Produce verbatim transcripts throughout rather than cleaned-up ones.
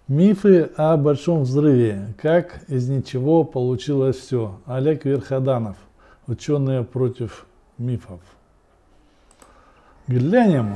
Мифы о Большом взрыве. Как из ничего получилось все. Олег Верходанов. Ученые против мифов. Глянем.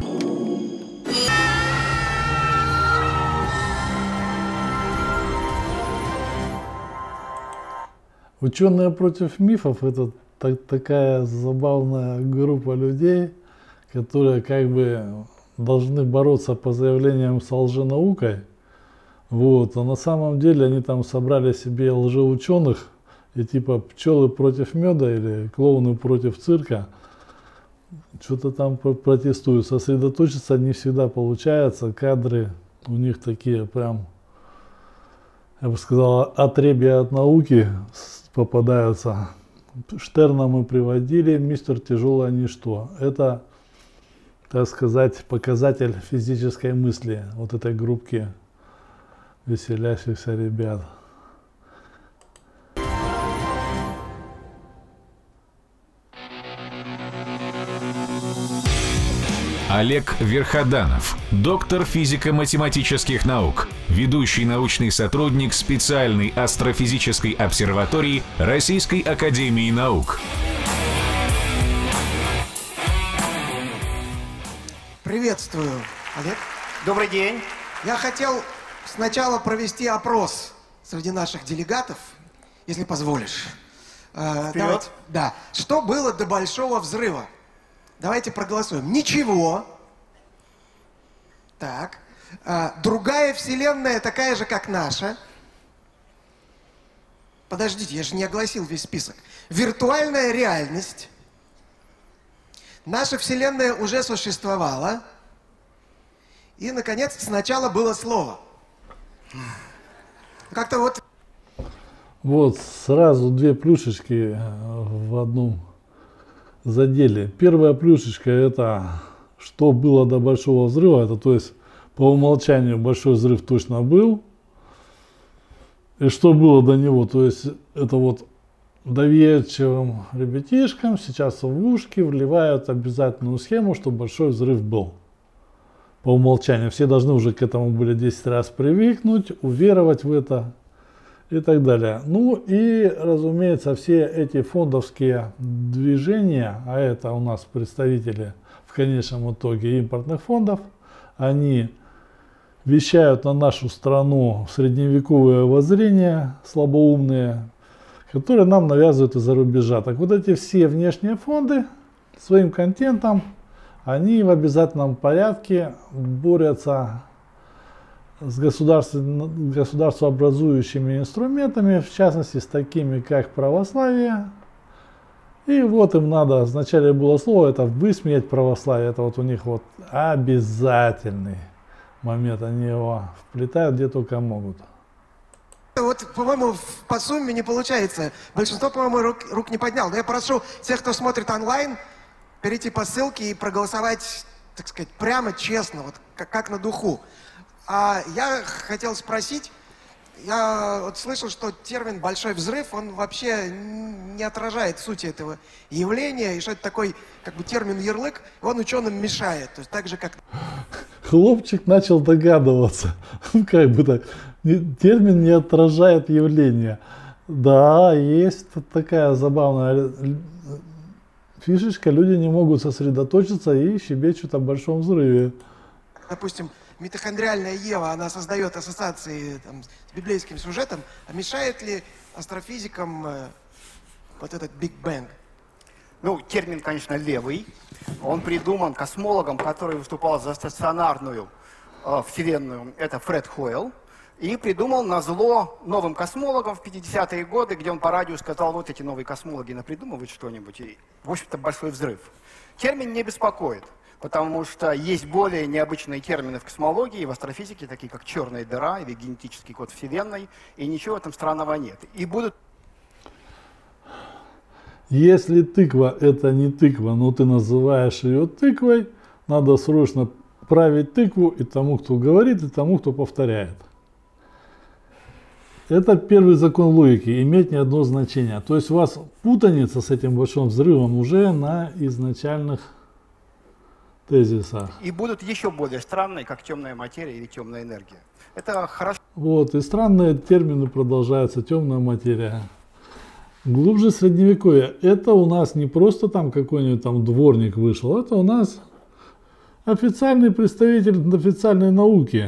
Ученые против мифов — это так, такая забавная группа людей, которые как бы должны бороться по заявлениям с лженаукой. Вот. А на самом деле они там собрали себе лжеученых, и типа пчелы против меда или клоуны против цирка. Что-то там протестуют. Сосредоточиться не всегда получается. Кадры у них такие прям, я бы сказал, отребья от науки попадаются. Штерна мы приводили, мистер Тяжелое Ничто. Это, так сказать, показатель физической мысли вот этой группки веселящихся ребят. Олег Верходанов, доктор физико-математических наук, ведущий научный сотрудник специальной астрофизической обсерватории Российской академии наук. Приветствую, Олег. Добрый день. Я хотел сначала провести опрос среди наших делегатов, если позволишь. Э, давайте, да. Что было до Большого взрыва? Давайте проголосуем. Ничего. Так. Э, другая вселенная такая же, как наша. Подождите, я же не огласил весь список. Виртуальная реальность. Наша вселенная уже существовала. И, наконец, сначала было слово. Как-то вот... Вот сразу две плюшечки в одном заделе. Первая плюшечка — это что было до Большого взрыва. Это, то есть, по умолчанию Большой взрыв точно был. И что было до него, то есть, это вот доверчивым ребятишкам сейчас в ушки вливают обязательную схему, что Большой взрыв был. По умолчанию. Все должны уже к этому были десять раз привыкнуть, уверовать в это и так далее. Ну и, разумеется, все эти фондовские движения, а это у нас представители в конечном итоге импортных фондов, они вещают на нашу страну средневековые воззрения слабоумные, которые нам навязывают из-за рубежа. Так вот эти все внешние фонды своим контентом, они в обязательном порядке борются с государствообразующими инструментами, в частности с такими как православие. И вот им надо, вначале было слово, это высмеять православие, это вот у них вот обязательный момент, они его вплетают где только могут. Вот, по-моему, по сумме не получается. Большинство, по-моему, рук, рук не поднял. Но я прошу тех, кто смотрит онлайн, перейти по ссылке и проголосовать, так сказать, прямо, честно, вот как, как на духу. А я хотел спросить, я вот слышал, что термин «большой взрыв», он вообще не отражает сути этого явления, и что это такой, как бы, термин-ярлык, он ученым мешает, то есть так же, как... Хлопчик начал догадываться, как бы так, термин не отражает явление. Да, есть такая забавная фишечка, люди не могут сосредоточиться и щебечут о Большом взрыве. Допустим, митохондриальная Ева, она создает ассоциации там, с библейским сюжетом, а мешает ли астрофизикам э, вот этот Биг Бэнг? Ну, термин, конечно, левый. Он придуман космологом, который выступал за стационарную э, вселенную. Это Фред Хойл. И придумал назло новым космологам в пятидесятые годы, где он по радио сказал, вот эти новые космологи напридумывают что-нибудь. И, в общем-то, большой взрыв. Термин не беспокоит, потому что есть более необычные термины в космологии и в астрофизике, такие как черная дыра или генетический код Вселенной, и ничего в этом странного нет. И будут... Если тыква это не тыква, но ты называешь ее тыквой, надо срочно править тыкву и тому, кто говорит, и тому, кто повторяет. Это первый закон логики, иметь не одно значение. То есть у вас путаница с этим Большим взрывом уже на изначальных тезисах. И будут еще более странные, как темная материя или темная энергия. Это хорошо. Вот, и странные термины продолжаются, темная материя. Глубже средневековья. Это у нас не просто там какой-нибудь там дворник вышел, это у нас официальный представитель официальной науки.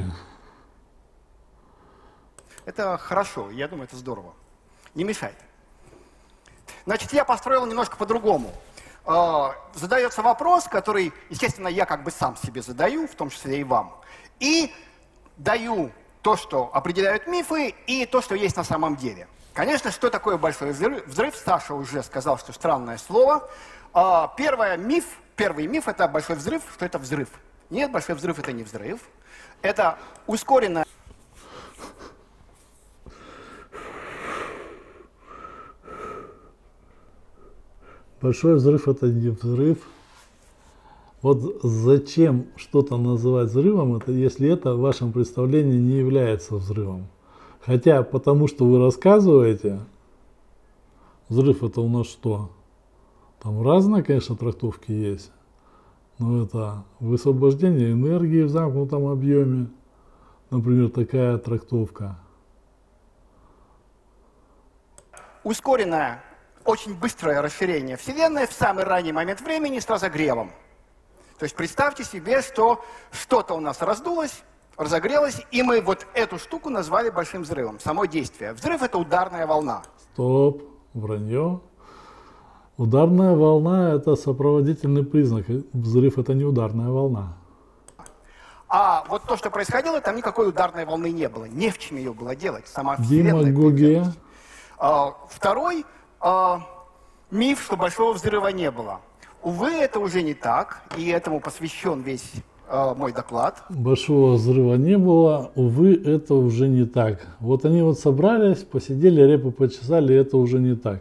Это хорошо, я думаю, это здорово. Не мешает. Значит, я построил немножко по-другому. Задается вопрос, который, естественно, я как бы сам себе задаю, в том числе и вам. И даю то, что определяют мифы, и то, что есть на самом деле. Конечно, что такое большой взрыв? Саша уже сказал, что странное слово. Первый миф, первый миф – это большой взрыв, что это взрыв. Нет, большой взрыв – это не взрыв. Это ускоренная... Большой взрыв это не взрыв. Вот зачем что-то называть взрывом, это если это в вашем представлении не является взрывом. Хотя потому что вы рассказываете, взрыв это у нас что? Там разные, конечно, трактовки есть. Но это высвобождение энергии в замкнутом объеме. Например, такая трактовка. Ускоренная, очень быстрое расширение Вселенной в самый ранний момент времени с разогревом. То есть представьте себе, что что-то у нас раздулось, разогрелось, и мы вот эту штуку назвали большим взрывом. Само действие. Взрыв – это ударная волна. Стоп, вранье. Ударная волна – это сопроводительный признак. Взрыв – это не ударная волна. А вот то, что происходило, там никакой ударной волны не было. Не в чем ее было делать. Сама Вселенная. Демагогия. А, второй а, миф, что большого взрыва не было. Увы, это уже не так, и этому посвящен весь а, мой доклад. Большого взрыва не было, увы, это уже не так. Вот они вот собрались, посидели, репу почесали, это уже не так.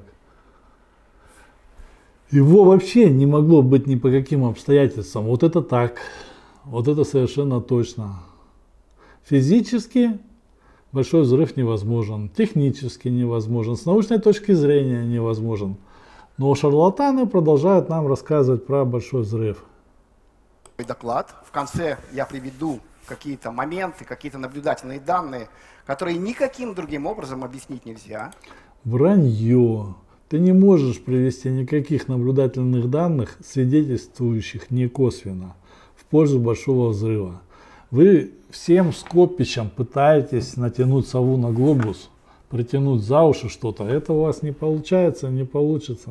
Его вообще не могло быть ни по каким обстоятельствам. Вот это так, вот это совершенно точно. Физически большой взрыв невозможен, технически невозможен, с научной точки зрения невозможен. Но шарлатаны продолжают нам рассказывать про большой взрыв. Доклад. В конце я приведу какие-то моменты, какие-то наблюдательные данные, которые никаким другим образом объяснить нельзя. Вранье. Ты не можешь привести никаких наблюдательных данных, свидетельствующих не косвенно в пользу большого взрыва. Вы всем скопищем пытаетесь натянуть сову на глобус, притянуть за уши что-то. Это у вас не получается, не получится.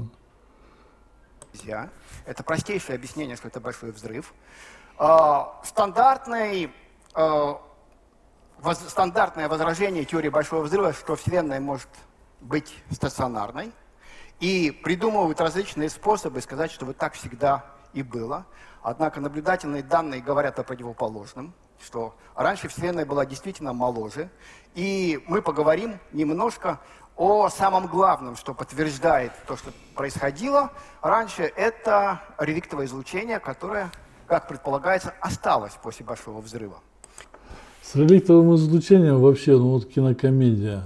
Это простейшее объяснение, что это большой взрыв. А, стандартный, а, воз, стандартное возражение теории большого взрыва, что Вселенная может быть стационарной. И придумывают различные способы сказать, что вот так всегда и было. Однако наблюдательные данные говорят о противоположном, что раньше Вселенная была действительно моложе. И мы поговорим немножко о самом главном, что подтверждает то, что происходило раньше. Это реликтовое излучение, которое, как предполагается, осталось после Большого взрыва. С реликтовым излучением вообще, ну вот кинокомедия.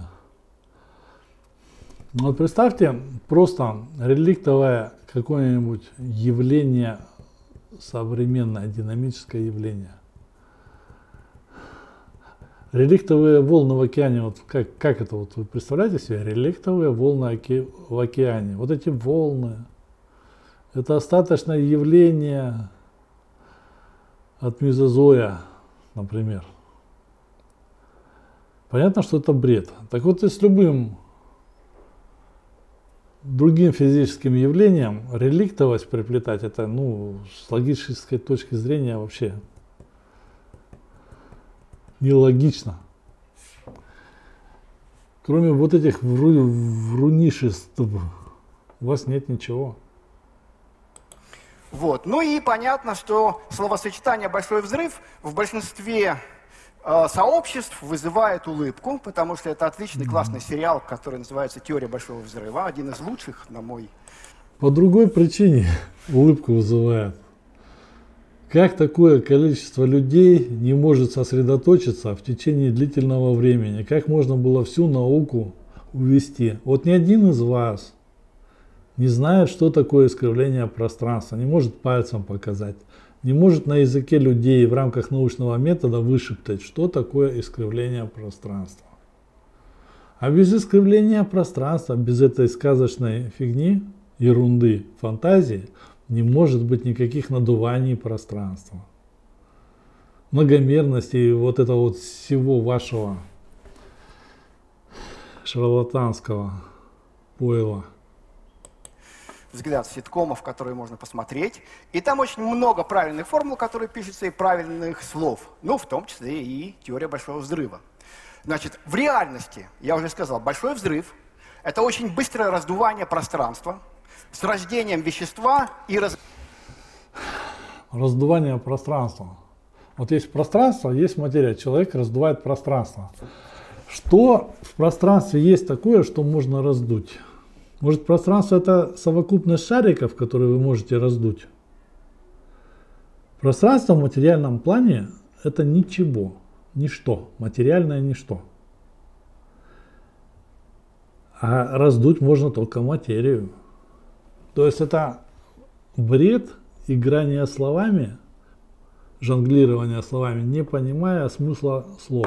Вот представьте, просто реликтовое какое-нибудь явление, современное динамическое явление. Реликтовые волны в океане, вот как, как это вот вы представляете себе? Реликтовые волны оке, в океане. Вот эти волны, это остаточное явление от мезозоя, например. Понятно, что это бред. Так вот и с любым другим физическим явлением реликтовость приплетать, это, ну, с логической точки зрения вообще нелогично. Кроме вот этих вру, врунишеств у вас нет ничего. Вот. Ну и понятно, что словосочетание «большой взрыв» в большинстве э, сообществ вызывает улыбку, потому что это отличный классный сериал, который называется «Теория большого взрыва», один из лучших, на мой. По другой причине улыбку вызывает. Как такое количество людей не может сосредоточиться в течение длительного времени? Как можно было всю науку увести? Вот ни один из вас не знает, что такое искривление пространства, не может пальцем показать, не может на языке людей в рамках научного метода вышептать, что такое искривление пространства. А без искривления пространства, без этой сказочной фигни, ерунды, фантазии, не может быть никаких надуваний пространства, многомерности и вот этого вот всего вашего шарлатанского пойла. Взгляд ситкомов, которые можно посмотреть. И там очень много правильных формул, которые пишутся, и правильных слов. Ну, в том числе и теория Большого взрыва. Значит, в реальности, я уже сказал, Большой взрыв – это очень быстрое раздувание пространства с рождением вещества и раз... Раздувание пространства. Вот есть пространство, есть материя. Человек раздувает пространство. Что в пространстве есть такое, что можно раздуть? Может, пространство – это совокупность шариков, которые вы можете раздуть? Пространство в материальном плане – это ничего, ничто, материальное ничто. А раздуть можно только материю. То есть это бред, играние словами, жонглирование словами, не понимая смысла слов.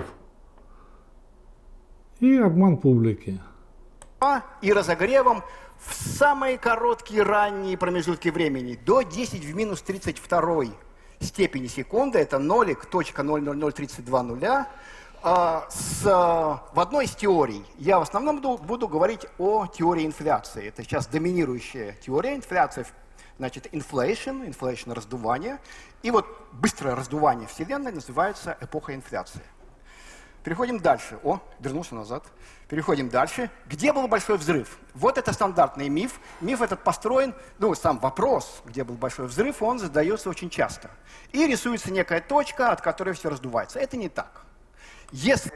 И обман публики. И разогревом в самые короткие ранние промежутки времени, до десять в минус тридцать второй степени секунды, это нолик, точка ноль ноль ноль тридцать два нуля, а, с, а, в одной из теорий, я в основном буду, буду говорить о теории инфляции, это сейчас доминирующая теория инфляции, значит, inflation, inflation раздувание, и вот быстрое раздувание Вселенной называется эпохой инфляции. Переходим дальше. О, вернулся назад. Переходим дальше. Где был Большой взрыв? Вот это стандартный миф. Миф этот построен, ну, сам вопрос, где был Большой взрыв, он задается очень часто. И рисуется некая точка, от которой все раздувается. Это не так. Если...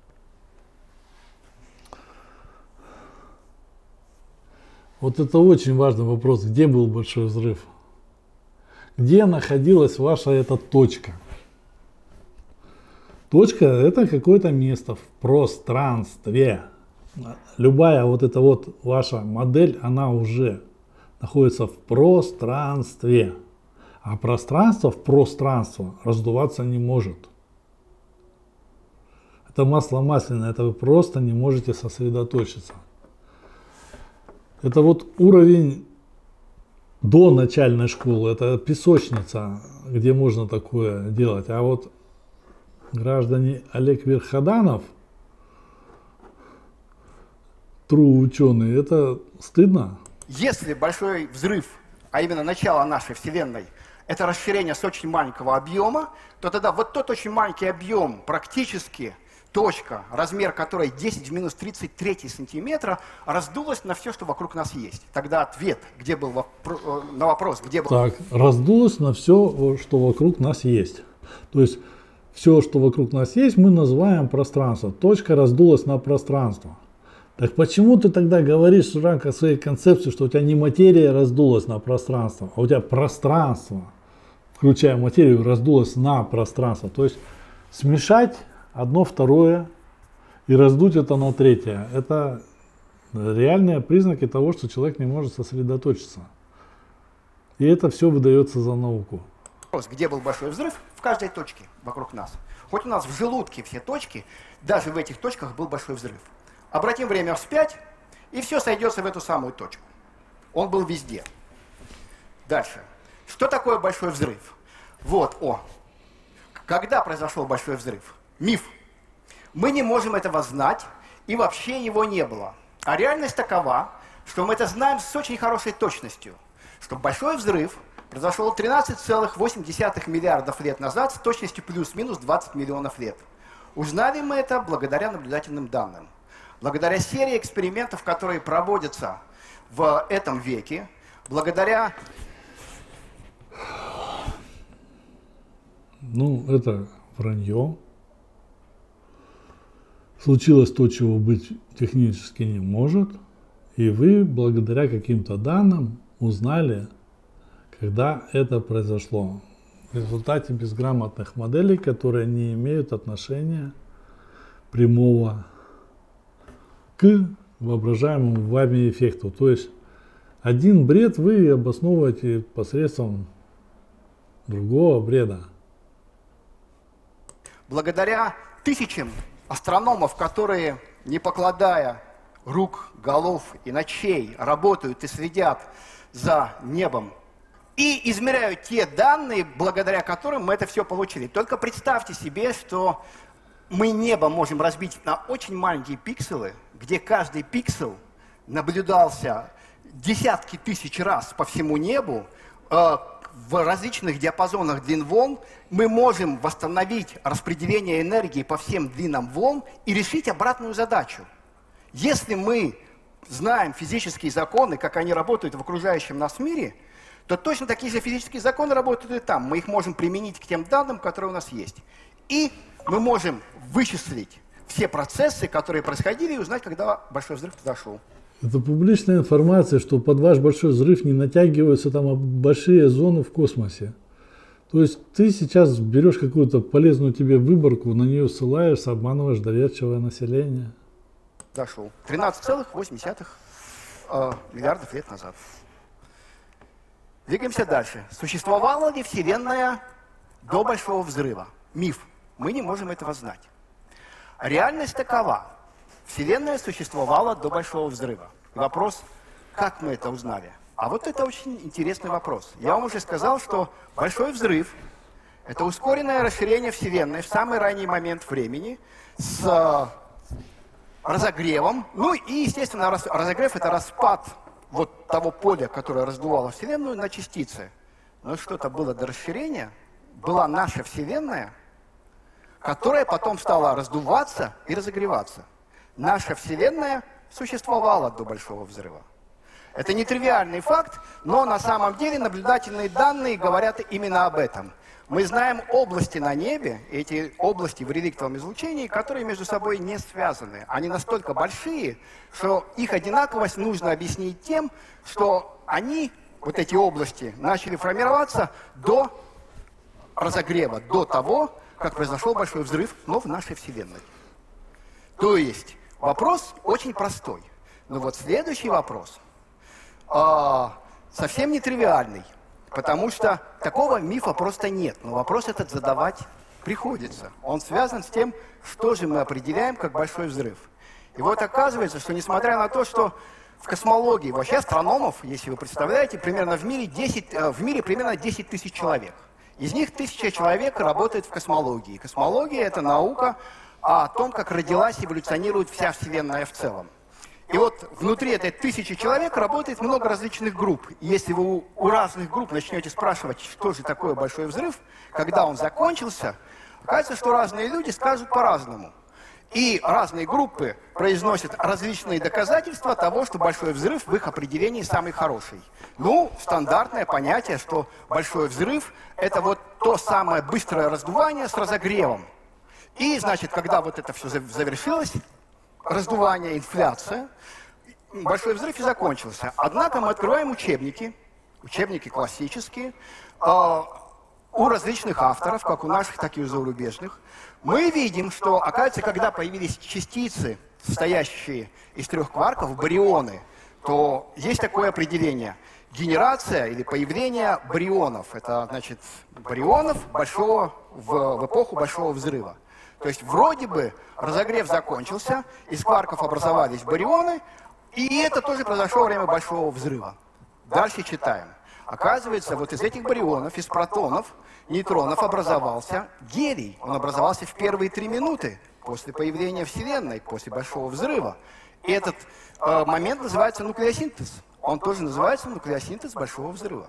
Вот это очень важный вопрос. Где был Большой взрыв? Где находилась ваша эта точка? Точка – это какое-то место в пространстве. Любая вот эта вот ваша модель, она уже находится в пространстве. А пространство в пространство раздуваться не может. Это масло масляное, это вы просто не можете сосредоточиться. Это вот уровень до начальной школы, это песочница, где можно такое делать. А вот граждане Олег Верходанов, true ученый, это стыдно. Если Большой взрыв, а именно начало нашей Вселенной, это расширение с очень маленького объема, то тогда вот тот очень маленький объем, практически точка, размер которой десять в минус тридцать три сантиметра, раздулась на все, что вокруг нас есть. Тогда ответ, где был вопро- на вопрос, где был... Так, раздулась на все, что вокруг нас есть. То есть все, что вокруг нас есть, мы называем пространство. Точка раздулась на пространство. Так почему ты тогда говоришь в рамках своей концепции, что у тебя не материя раздулась на пространство, а у тебя пространство, включая материю, раздулось на пространство? То есть смешать одно второе и раздуть это на третье. Это реальные признаки того, что человек не может сосредоточиться. И это все выдается за науку. Где был Большой взрыв? В каждой точке вокруг нас. Хоть у нас в желудке все точки, даже в этих точках был Большой взрыв. Обратим время вспять, и все сойдется в эту самую точку. Он был везде. Дальше. Что такое Большой взрыв? Вот, о. Когда произошел Большой взрыв? Миф. Мы не можем этого знать, и вообще его не было. А реальность такова, что мы это знаем с очень хорошей точностью, что Большой взрыв произошел тринадцать целых восемь десятых миллиардов лет назад с точностью плюс-минус двадцать миллионов лет. Узнали мы это благодаря наблюдательным данным. Благодаря серии экспериментов, которые проводятся в этом веке, благодаря... Ну, это вранье. Случилось то, чего быть технически не может. И вы, благодаря каким-то данным, узнали, когда это произошло. В результате безграмотных моделей, которые не имеют отношения прямого к воображаемому вами эффекту. То есть один бред вы обосновываете посредством другого бреда. Благодаря тысячам астрономов, которые, не покладая рук, голов и ночей, работают и следят за небом и измеряют те данные, благодаря которым мы это все получили. Только представьте себе, что мы небо можем разбить на очень маленькие пикселы, где каждый пиксел наблюдался десятки тысяч раз по всему небу, э, в различных диапазонах длин волн. Мы можем восстановить распределение энергии по всем длинам волн и решить обратную задачу. Если мы знаем физические законы, как они работают в окружающем нас мире, то точно такие же физические законы работают и там. Мы их можем применить к тем данным, которые у нас есть. И мы можем вычислить все процессы, которые происходили, и узнать, когда большой взрыв произошел. Это публичная информация, что под ваш большой взрыв не натягиваются там большие зоны в космосе. То есть ты сейчас берешь какую-то полезную тебе выборку, на нее ссылаешься, обманываешь доверчивое население. Дошел. тринадцать целых восемь десятых э, миллиардов лет назад. Двигаемся дальше. Существовала ли Вселенная до Большого взрыва? Миф. Мы не можем этого знать. Реальность такова. Вселенная существовала до Большого взрыва. Вопрос, как мы это узнали? А вот это очень интересный вопрос. Я вам уже сказал, что Большой взрыв – это ускоренное расширение Вселенной в самый ранний момент времени с разогревом. Ну и, естественно, разогрев – это распад вот того поля, которое раздувало Вселенную, на частицы. Но что-то было до расширения. Была наша Вселенная, которая потом стала раздуваться и разогреваться. Наша Вселенная существовала до Большого взрыва. Это нетривиальный факт, но на самом деле наблюдательные данные говорят именно об этом. Мы знаем области на небе, эти области в реликтовом излучении, которые между собой не связаны. Они настолько большие, что их одинаковость нужно объяснить тем, что они, вот эти области, начали формироваться до разогрева, до того, как произошел Большой взрыв, но в нашей Вселенной. То есть вопрос очень простой. Но вот следующий вопрос э, совсем нетривиальный, потому что такого мифа просто нет. Но вопрос этот задавать приходится. Он связан с тем, что же мы определяем как Большой взрыв. И вот оказывается, что несмотря на то, что в космологии, вообще астрономов, если вы представляете, примерно в мире, десять, э, в мире примерно десять тысяч человек. Из них тысяча человек работает в космологии. Космология – это наука о том, как родилась и эволюционирует вся Вселенная в целом. И вот внутри этой тысячи человек работает много различных групп. И если вы у, у разных групп начнете спрашивать, что же такое Большой взрыв, когда он закончился, окажется, что разные люди скажут по-разному. И разные группы произносят различные доказательства того, что Большой взрыв в их определении самый хороший. Ну, стандартное понятие, что Большой взрыв – это вот то самое быстрое раздувание с разогревом. И, значит, когда вот это все завершилось, раздувание, инфляция, Большой взрыв и закончился. Однако мы открываем учебники, учебники классические, э, у различных авторов, как у наших, так и у зарубежных. Мы видим, что, оказывается, когда появились частицы, состоящие из трех кварков, барионы, то есть такое определение – генерация или появление барионов. Это, значит, барионов большого, в, в эпоху Большого взрыва. То есть вроде бы разогрев закончился, из кварков образовались барионы, и это тоже произошло во время Большого взрыва. Дальше читаем. Оказывается, вот из этих барионов, из протонов, нейтронов образовался гелий. Он образовался в первые три минуты после появления Вселенной, после Большого взрыва. И этот э, момент называется нуклеосинтез. Он тоже называется нуклеосинтез Большого взрыва.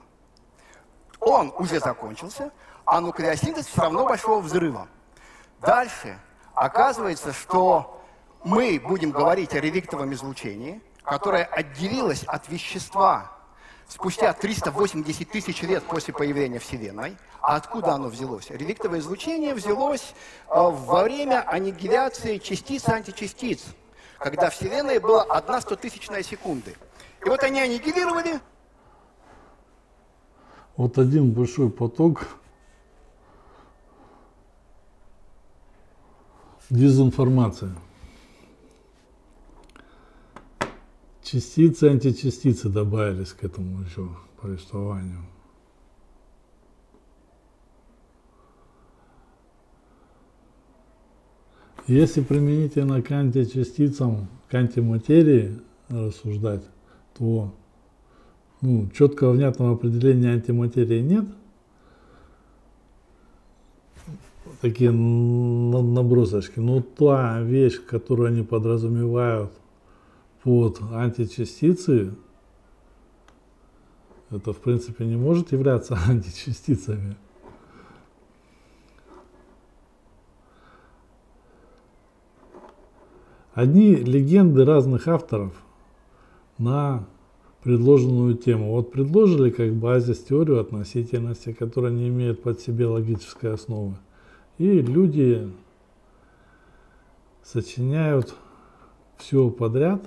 Он уже закончился, а нуклеосинтез все равно Большого взрыва. Дальше оказывается, что мы будем говорить о реликтовом излучении, которое отделилось от вещества спустя триста восемьдесят тысяч лет после появления Вселенной. А откуда оно взялось? Реликтовое излучение взялось э, во время аннигиляции частиц и античастиц, когда Вселенная была одна стотысячная секунды. И вот они аннигилировали. Вот один большой поток дезинформации. Частицы, античастицы добавились к этому еще повествованию. Если применительно к античастицам, к антиматерии рассуждать, то ну, четкого внятного определения антиматерии нет. Такие набросочки. Но та вещь, которую они подразумевают под античастицы, это в принципе не может являться античастицами. Одни легенды разных авторов на предложенную тему. Вот предложили как базис теорию относительности, которая не имеет под себе логической основы. И люди сочиняют все подряд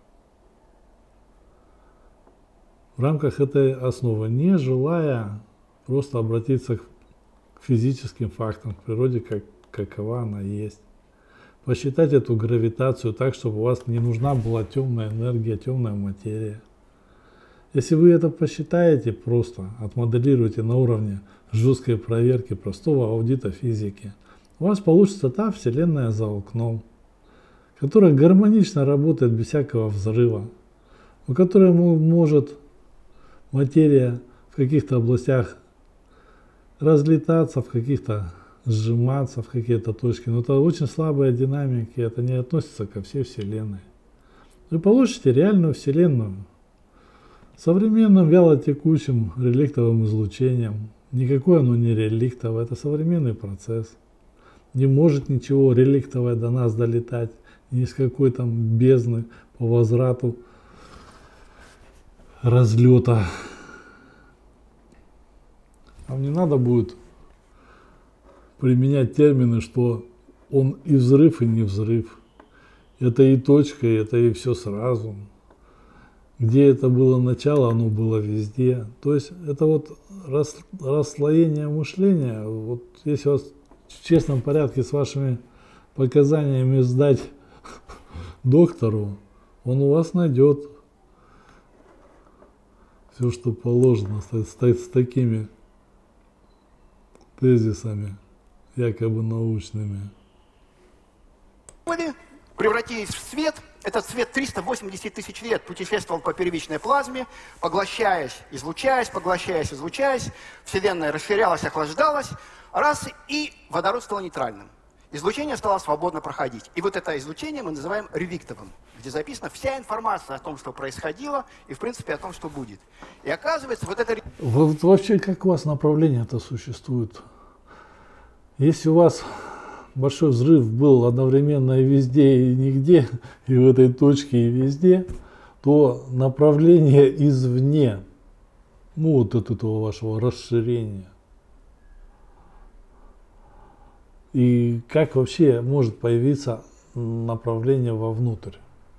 в рамках этой основы, не желая просто обратиться к физическим фактам, к природе, как, какова она есть. Посчитать эту гравитацию так, чтобы у вас не нужна была темная энергия, темная материя. Если вы это посчитаете просто, отмоделируете на уровне жесткой проверки простого аудита физики, у вас получится та Вселенная за окном, которая гармонично работает без всякого взрыва, у которой может материя в каких-то областях разлетаться, в каких-то сжиматься в какие-то точки, но это очень слабая динамика, это не относится ко всей Вселенной. Вы получите реальную Вселенную современным вялотекущим реликтовым излучением. Никакое оно не реликтовое, это современный процесс. Не может ничего реликтовое до нас долетать, ни с какой там бездны по возврату разлета. Вам не надо будет применять термины, что он и взрыв, и не взрыв. Это и точка, и это и все сразу. Где это было начало, оно было везде. То есть это вот рас, расслоение мышления. Вот если вас в честном порядке с вашими показаниями сдать доктору, он у вас найдет все, что положено, с, с такими тезисами, якобы научными. Превратились в свет. Этот свет триста восемьдесят тысяч лет путешествовал по первичной плазме, поглощаясь, излучаясь, поглощаясь, излучаясь. Вселенная расширялась, охлаждалась. Раз, и водород стал нейтральным. Излучение стало свободно проходить. И вот это излучение мы называем реликтовым, где записана вся информация о том, что происходило, и в принципе о том, что будет. И оказывается, вот это... Вот вообще, как у вас направление-то существует? Если у вас большой взрыв был одновременно и везде, и нигде, и в этой точке, и везде, то направление извне, ну вот от этого вашего расширения. И как вообще может появиться направление вовнутрь?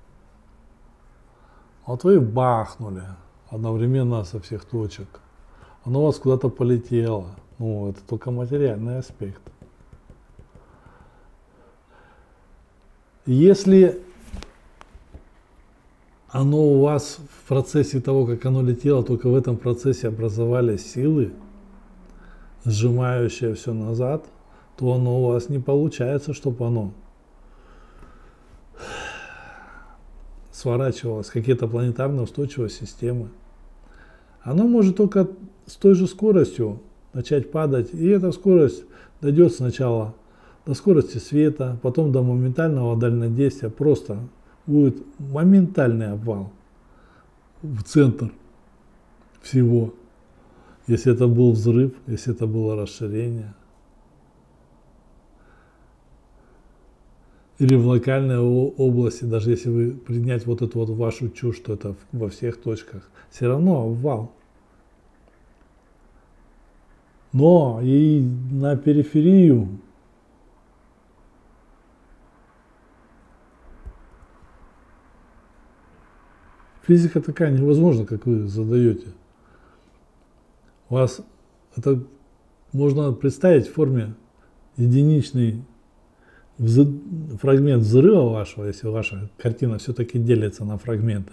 Вот вы бахнули одновременно со всех точек. Оно у вас куда-то полетело. Ну, это только материальный аспект. Если оно у вас в процессе того, как оно летело, только в этом процессе образовались силы, сжимающие все назад, то оно у вас не получается, чтобы оно сворачивалось, какие-то планетарно устойчивые системы. Оно может только с той же скоростью начать падать, и эта скорость дойдет сначала до скорости света, потом до моментального дальнодействия, просто будет моментальный обвал в центр всего, если это был взрыв, если это было расширение. Или в локальной области, даже если вы принять вот эту вот вашу чушь, что это во всех точках, все равно обвал. Но и на периферию физика такая невозможна, как вы задаете. У вас это можно представить в форме единичный Взы... фрагмент взрыва вашего, если ваша картина все-таки делится на фрагменты.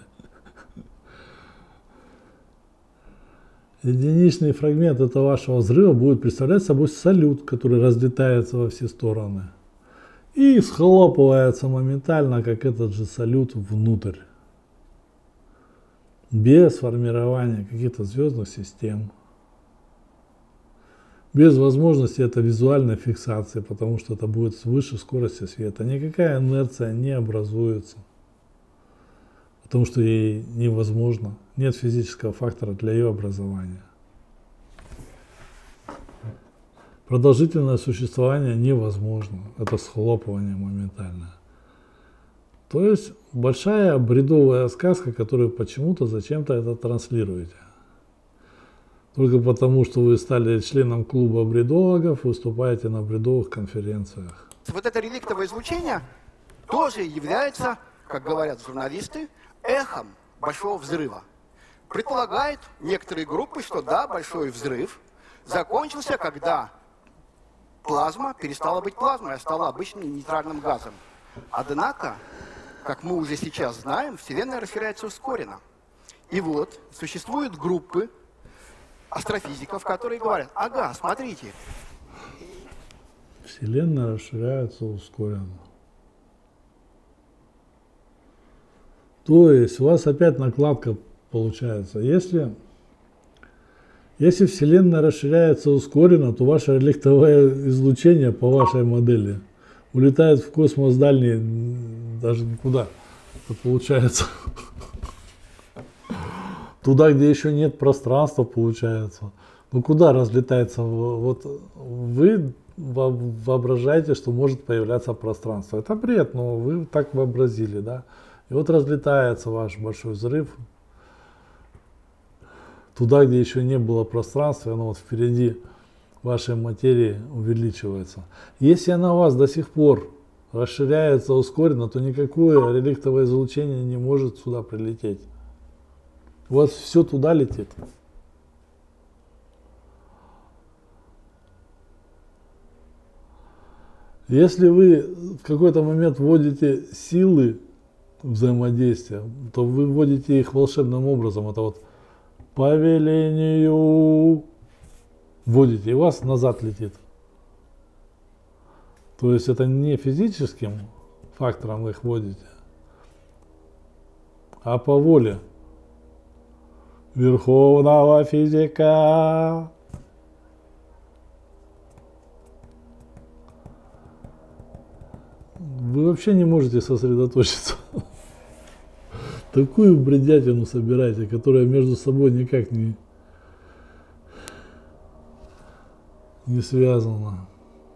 Единичный фрагмент этого вашего взрыва будет представлять собой салют, который разлетается во все стороны. и схлопывается моментально, как этот же салют, внутрь. Без формирования каких-то звездных систем. Без возможности это визуальной фиксации, потому что это будет свыше скорости света. Никакая инерция не образуется, потому что ей невозможно. Нет физического фактора для ее образования. Продолжительное существование невозможно. Это схлопывание моментальное. То есть большая бредовая сказка, которую почему-то зачем-то это транслируете. Только потому, что вы стали членом клуба бредологов, выступаете на бредовых конференциях. Вот это реликтовое излучение тоже является, как говорят журналисты, эхом Большого взрыва. Предполагают некоторые группы, что да, Большой взрыв закончился, когда плазма перестала быть плазмой, а стала обычным нейтральным газом. Однако, как мы уже сейчас знаем, Вселенная расширяется ускоренно. И вот существуют группы астрофизиков, которые говорят: ага, смотрите. Вселенная расширяется ускоренно. То есть у вас опять накладка получается. Если, если Вселенная расширяется ускоренно, то ваше реликтовое излучение по вашей модели улетает в космос дальний, даже никуда. Это получается туда, где еще нет пространства, получается. Ну куда разлетается? Вот вы воображаете, что может появляться пространство. Это бред, но вы так вообразили, да? И вот разлетается ваш большой взрыв туда, где еще не было пространства, оно вот впереди вашей материи увеличивается. Если она у вас до сих пор расширяется ускоренно, то никакое реликтовое излучение не может сюда прилететь. У вас все туда летит. Если вы в какой-то момент вводите силы взаимодействия, то вы вводите их волшебным образом. Это вот по велению вводите, и у вас назад летит. То есть это не физическим фактором их вводите, а по воле верховного физика. Вы вообще не можете сосредоточиться. Такую бредятину собираете, которая между собой никак не, не связана.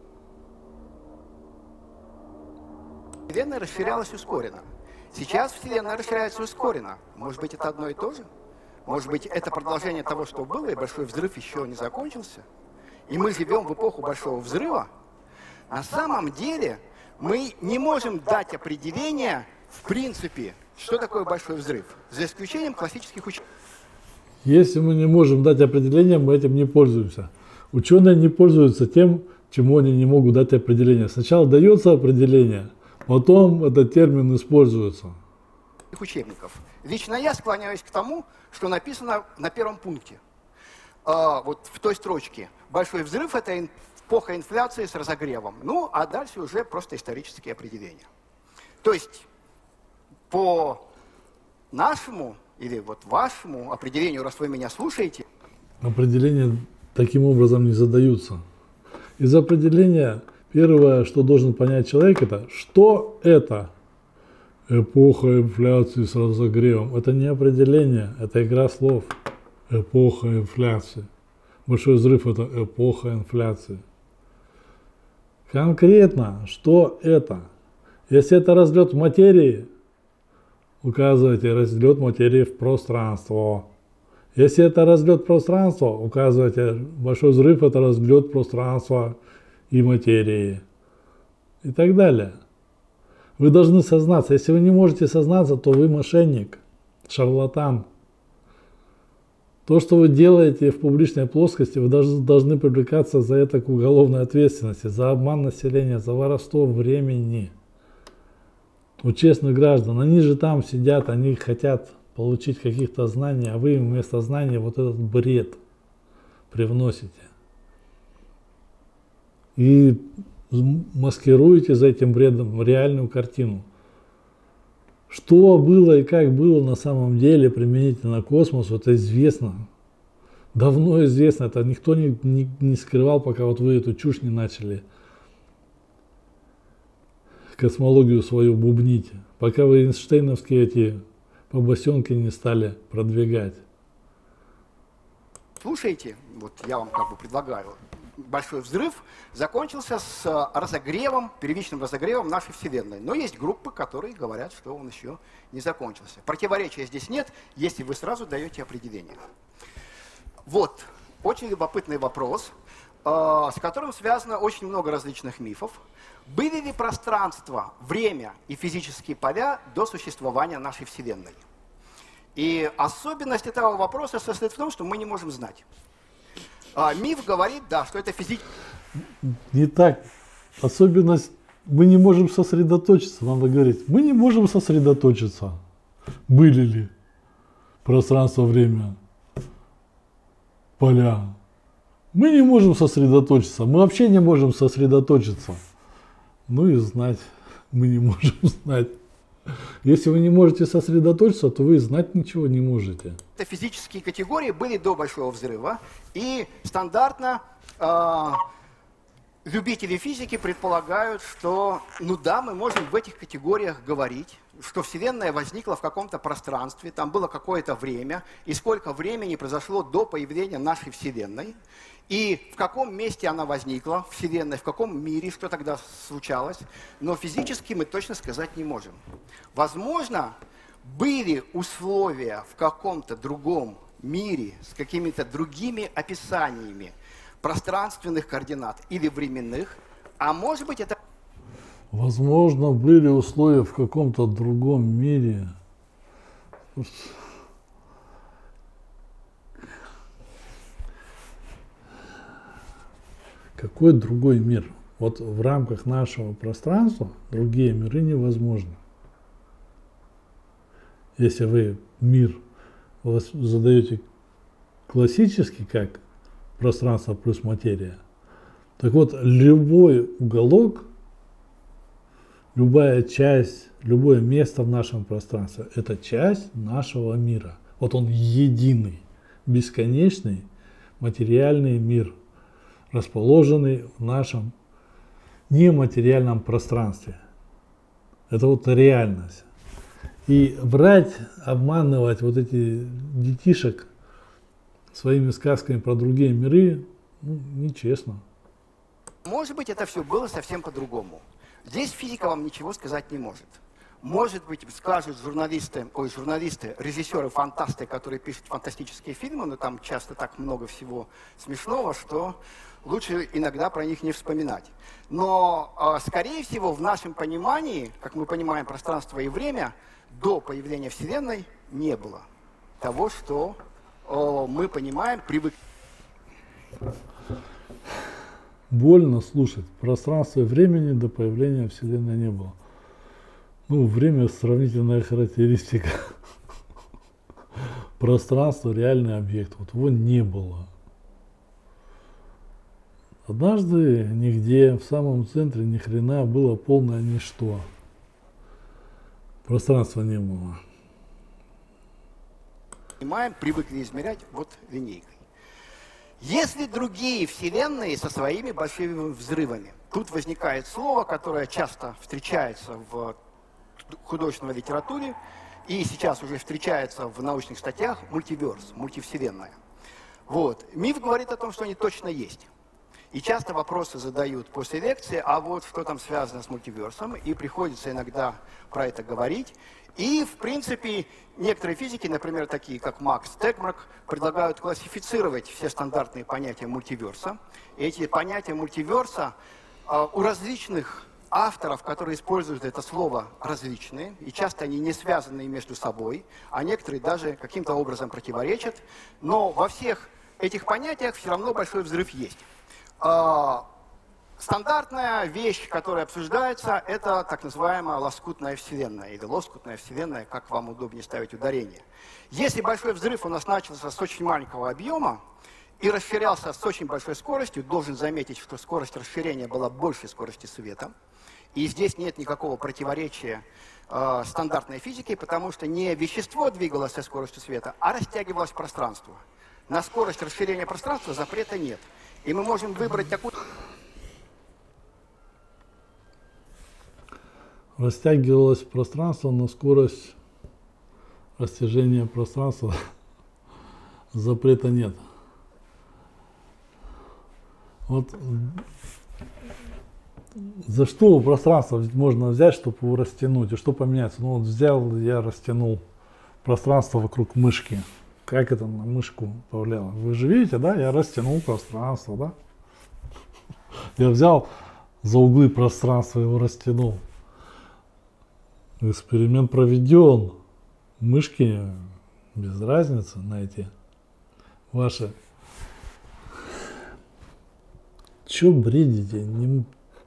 Вселенная расширялась ускоренно. Сейчас Вселенная расширяется ускоренно. Может быть, это одно и то же? Может быть, это продолжение того, что было, и Большой взрыв еще не закончился? И мы живем в эпоху Большого взрыва? На самом деле мы не можем дать определение, в принципе, что такое Большой взрыв, за исключением классических ученых. Если мы не можем дать определение, мы этим не пользуемся. Ученые не пользуются тем, чему они не могут дать определение. Сначала дается определение, потом этот термин используется. Учебников. Лично я склоняюсь к тому, что написано на первом пункте. А, вот в той строчке. Большой взрыв – это эпоха инфляции с разогревом. Ну, а дальше уже просто исторические определения. То есть, по нашему или вот вашему определению, раз вы меня слушаете… Определения таким образом не задаются. Из определения первое, что должен понять человек, это что это эпоха инфляции с разогревом. Это не определение, это игра слов. Эпоха инфляции. Большой взрыв – это эпоха инфляции. Конкретно, что это? Если это разлет материи, указывайте разлет материи в пространство. Если это разлет пространства, указывайте большой взрыв – это разлет пространства и материи. И так далее. Вы должны сознаться. Если вы не можете сознаться, то вы мошенник, шарлатан. То, что вы делаете в публичной плоскости, вы должны, должны привлекаться за это к уголовной ответственности, за обман населения, за воровство времени. У честных граждан, они же там сидят, они хотят получить каких-то знаний, а вы им вместо знаний вот этот бред привносите. И маскируете за этим бредом реальную картину. Что было и как было на самом деле применительно к космосу, это известно. Давно известно, это никто не, не, не скрывал, пока вот вы эту чушь не начали космологию свою бубнить, пока вы эйнштейновские эти побосенки не стали продвигать. Слушайте, вот я вам как бы предлагаю. Большой взрыв закончился с разогревом, первичным разогревом нашей Вселенной. Но есть группы, которые говорят, что он еще не закончился. Противоречия здесь нет, если вы сразу даете определение. Вот, очень любопытный вопрос, с которым связано очень много различных мифов. Были ли пространство, время и физические поля до существования нашей Вселенной? И особенность этого вопроса состоит в том, что мы не можем знать. А, миф говорит, да, что это физически... Не так. Особенность, мы не можем сосредоточиться, надо говорить. Мы не можем сосредоточиться. Были ли пространство, время, поля? Мы не можем сосредоточиться. Мы вообще не можем сосредоточиться. Ну и знать мы не можем знать. Если вы не можете сосредоточиться, то вы знать ничего не можете. Физические категории были до Большого взрыва, и стандартно э, любители физики предполагают, что, ну да, мы можем в этих категориях говорить, что Вселенная возникла в каком-то пространстве, там было какое-то время, и сколько времени произошло до появления нашей Вселенной, и в каком месте она возникла, Вселенная, в каком мире, что тогда случалось, но физически мы точно сказать не можем. Возможно, были условия в каком-то другом мире с какими-то другими описаниями пространственных координат или временных, а может быть это... Возможно, были условия в каком-то другом мире. Какой другой мир? Вот в рамках нашего пространства другие миры невозможны. Если вы мир задаете классический, как пространство плюс материя, так вот, любой уголок, любая часть, любое место в нашем пространстве – это часть нашего мира. Вот он единый, бесконечный материальный мир, расположенный в нашем нематериальном пространстве. Это вот реальность. И врать, обманывать вот эти детишек своими сказками про другие миры, ну, нечестно. Может быть, это все было совсем по-другому. Здесь физика вам ничего сказать не может. Может быть, скажут журналисты, ой, журналисты, режиссеры, фантасты, которые пишут фантастические фильмы, но там часто так много всего смешного, что лучше иногда про них не вспоминать. Но, скорее всего, в нашем понимании, как мы понимаем пространство и время, до появления Вселенной не было того, что мы понимаем, привык. Больно слушать. Пространства и времени до появления Вселенной не было. Ну, время сравнительная характеристика. Пространство, реальный объект. Вот его не было. Однажды нигде, в самом центре, ни хрена, было полное ничто. Пространства не было. Понимаем, привыкли измерять вот линейкой. Если другие вселенные со своими большими взрывами, тут возникает слово, которое часто встречается в художественной литературе и сейчас уже встречается в научных статьях, мультиверс, мультивселенная. Вот. Миф говорит о том, что они точно есть. И часто вопросы задают после лекции, а вот что там связано с мультиверсом, и приходится иногда про это говорить. И, в принципе, некоторые физики, например, такие как Макс Тегмарк, предлагают классифицировать все стандартные понятия мультиверса. И эти понятия мультиверса э, у различных авторов, которые используют это слово, различные, и часто они не связаны между собой, а некоторые даже каким-то образом противоречат. Но во всех этих понятиях все равно большой взрыв есть. Э, Стандартная вещь, которая обсуждается, это так называемая лоскутная вселенная, или лоскутная вселенная, как вам удобнее ставить ударение. Если большой взрыв у нас начался с очень маленького объема, и расширялся с очень большой скоростью. Должен заметить, что скорость расширения была больше скорости света. И здесь нет никакого противоречия э, стандартной физике, потому что не вещество двигалось со скоростью света, а растягивалось пространство. На скорость расширения пространства запрета нет. И мы можем выбрать такую... Растягивалось пространство на скорость растяжения пространства. Запрета нет. Вот за что пространство можно взять, чтобы его растянуть? И что поменяется? Ну вот взял, я растянул пространство вокруг мышки. Как это на мышку повлияло? Вы же видите, да? Я растянул пространство, да? Я взял за углы пространства, его растянул. Эксперимент проведен. Мышки без разницы на эти ваши. Че бредите? Не...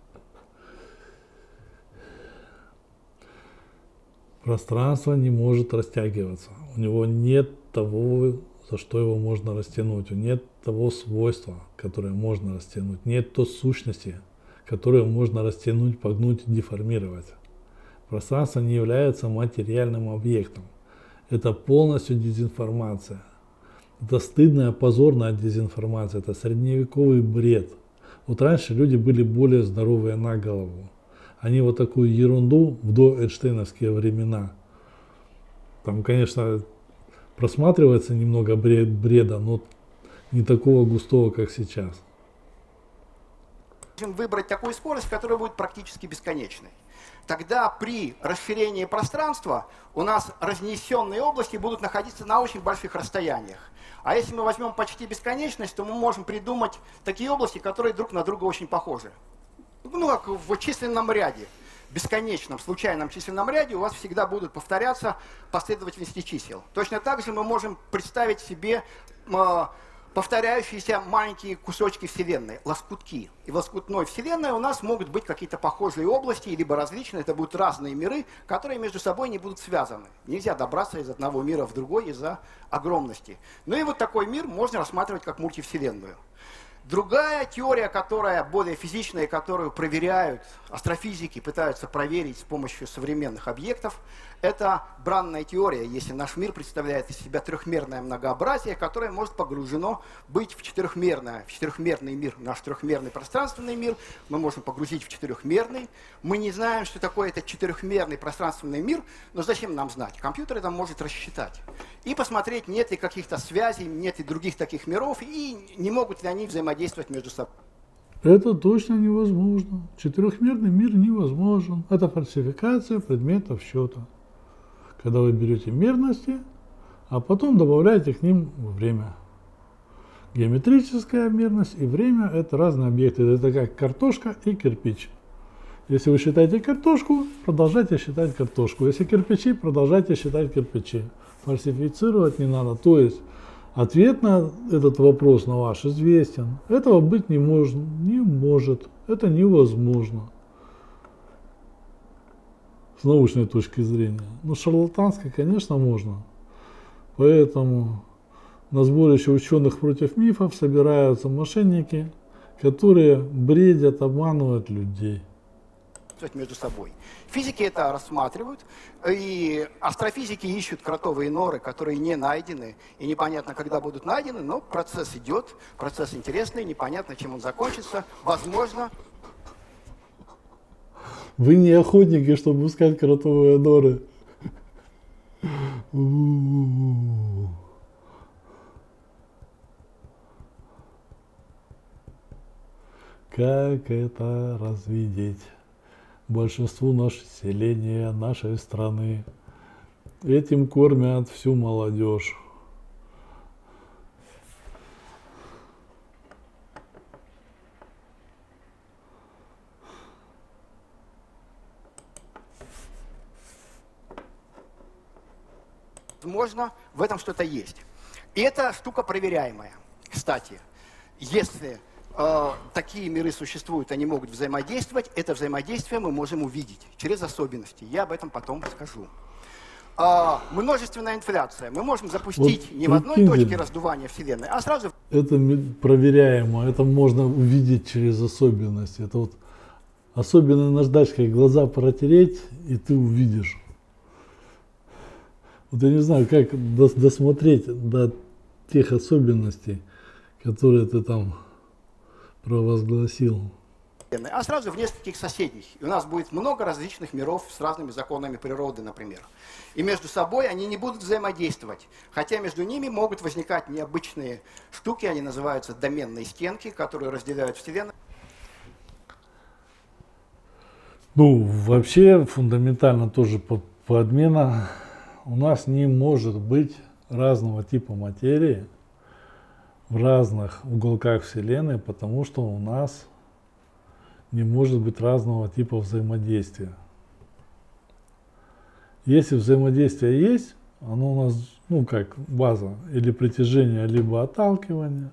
Пространство не может растягиваться. У него нет того, за что его можно растянуть. Нет того свойства, которое можно растянуть. Нет той сущности, которую можно растянуть, погнуть и деформировать. Пространство не является материальным объектом. Это полностью дезинформация. Это стыдная, позорная дезинформация. Это средневековый бред. Вот раньше люди были более здоровые на голову. Они вот такую ерунду в доэйнштейновские времена, там, конечно, просматривается немного бред, бреда, но не такого густого, как сейчас. Можем выбрать такую скорость, которая будет практически бесконечной. Тогда при расширении пространства у нас разнесенные области будут находиться на очень больших расстояниях. А если мы возьмем почти бесконечность, то мы можем придумать такие области, которые друг на друга очень похожи. Ну, как в численном ряде, бесконечном, случайном численном ряде у вас всегда будут повторяться последовательности чисел. Точно так же мы можем представить себе э, повторяющиеся маленькие кусочки Вселенной, лоскутки. И в лоскутной Вселенной у нас могут быть какие-то похожие области, либо различные, это будут разные миры, которые между собой не будут связаны. Нельзя добраться из одного мира в другой из-за огромности. Ну и вот такой мир можно рассматривать как мультивселенную. Другая теория, которая более физичная, которую проверяют астрофизики, пытаются проверить с помощью современных объектов, это бранная теория, если наш мир представляет из себя трехмерное многообразие, которое может погружено быть в четырехмерное, в четырехмерный мир, наш трехмерный пространственный мир, мы можем погрузить в четырехмерный. Мы не знаем, что такое этот четырехмерный пространственный мир, но зачем нам знать? Компьютер это может рассчитать. И посмотреть, нет ли каких-то связей, нет ли других таких миров, и не могут ли они взаимодействовать между собой. Это точно невозможно. Четырехмерный мир невозможен. Это фальсификация предметов счета. Когда вы берете мерности, а потом добавляете к ним время. Геометрическая мерность и время – это разные объекты. Это как картошка и кирпич. Если вы считаете картошку, продолжайте считать картошку. Если кирпичи, продолжайте считать кирпичи. Фальсифицировать не надо. То есть ответ на этот вопрос, на ваш, известен. Этого быть не может. Не может. Это невозможно. С научной точки зрения. Но шарлатанской, конечно, можно. Поэтому на сборище ученых против мифов собираются мошенники, которые бредят, обманывают людей. Между собой. Физики это рассматривают, и астрофизики ищут кротовые норы, которые не найдены, и непонятно, когда будут найдены, но процесс идет, процесс интересный, непонятно, чем он закончится, возможно. Вы не охотники, чтобы искать кротовые норы. Как это развидеть? Большинству населения нашей страны. Этим кормят всю молодежь. Возможно, в этом что-то есть. И эта штука проверяемая. Кстати, если э, такие миры существуют, они могут взаимодействовать, это взаимодействие мы можем увидеть через особенности. Я об этом потом скажу. а, множественная инфляция. Мы можем запустить Вот не в одной прикиньте, точке раздувания Вселенной, а сразу... Это ме- проверяемо, это можно увидеть через особенности. Это вот особенная наждачкой глаза протереть, и ты увидишь. Вот я не знаю, как дос- досмотреть до тех особенностей, которые ты там провозгласил. А сразу в нескольких соседних. И у нас будет много различных миров с разными законами природы, например. И между собой они не будут взаимодействовать. Хотя между ними могут возникать необычные штуки, они называются доменные стенки, которые разделяют Вселенную. Ну, вообще, фундаментально тоже по- подмена. У нас не может быть разного типа материи в разных уголках Вселенной, потому что у нас не может быть разного типа взаимодействия. Если взаимодействие есть, оно у нас, ну как база, или притяжение, либо отталкивание.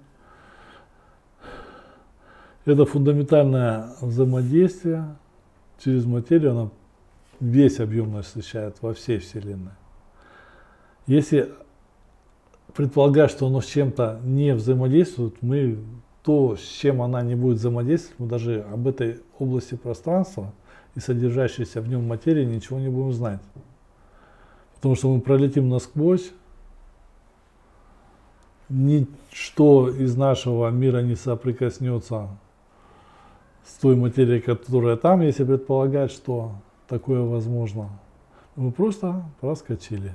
Это фундаментальное взаимодействие через материю, оно весь объем насыщает во всей Вселенной. Если предполагать, что оно с чем-то не взаимодействует, мы то, с чем она не будет взаимодействовать, мы даже об этой области пространства и содержащейся в нем материи ничего не будем знать. Потому что мы пролетим насквозь, ничто из нашего мира не соприкоснется с той материей, которая там, если предполагать, что такое возможно. Мы просто проскочили.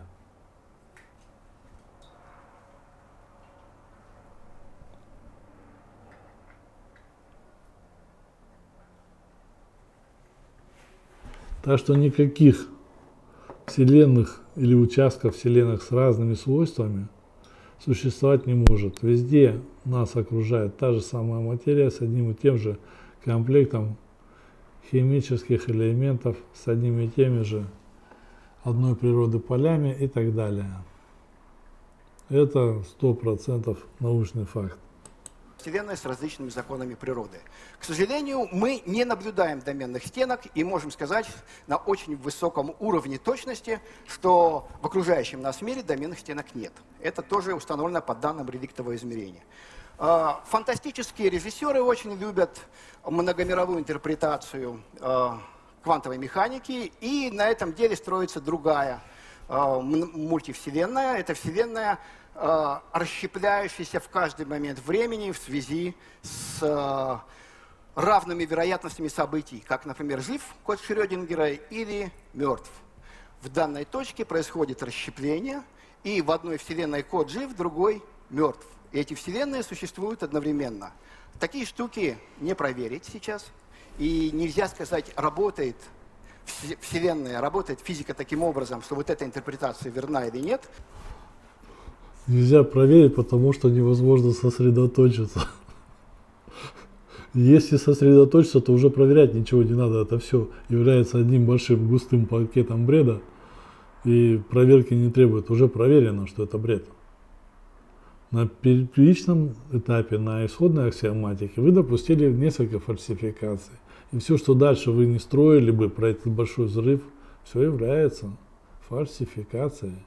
Так что никаких вселенных или участков вселенных с разными свойствами существовать не может. Везде нас окружает та же самая материя с одним и тем же комплектом химических элементов, с одними и теми же одной природы полями и так далее. Это сто процентов научный факт. Вселенная с различными законами природы. К сожалению, мы не наблюдаем доменных стенок и можем сказать на очень высоком уровне точности, что в окружающем нас мире доменных стенок нет. Это тоже установлено по данным реликтового измерения. Фантастические режиссеры очень любят многомировую интерпретацию квантовой механики, и на этом деле строится другая мультивселенная. Это вселенная, расщепляющаяся в каждый момент времени в связи с равными вероятностями событий, как, например, жив кот Шрёдингера или мертв. В данной точке происходит расщепление, и в одной вселенной кот жив, в другой мертв. И эти вселенные существуют одновременно. Такие штуки не проверить сейчас, и нельзя сказать, работает вселенная, работает физика таким образом, что вот эта интерпретация верна или нет. Нельзя проверить, потому что невозможно сосредоточиться. Если сосредоточиться, то уже проверять ничего не надо. Это все является одним большим густым пакетом бреда, и проверки не требует. Уже проверено, что это бред. На первичном этапе, на исходной аксиоматике, вы допустили несколько фальсификаций. И все, что дальше вы не строили бы про этот большой взрыв, все является фальсификацией.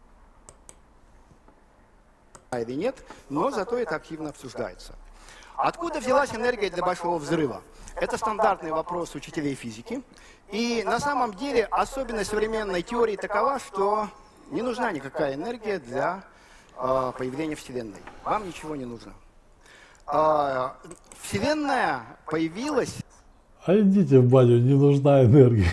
Или нет, но зато это активно обсуждается. Откуда взялась энергия для большого взрыва? Это стандартный вопрос учителей физики. И на самом деле особенность современной теории такова, что не нужна никакая энергия для э, появления Вселенной. Вам ничего не нужно. Э, Вселенная появилась... А идите в баню, не нужна энергия.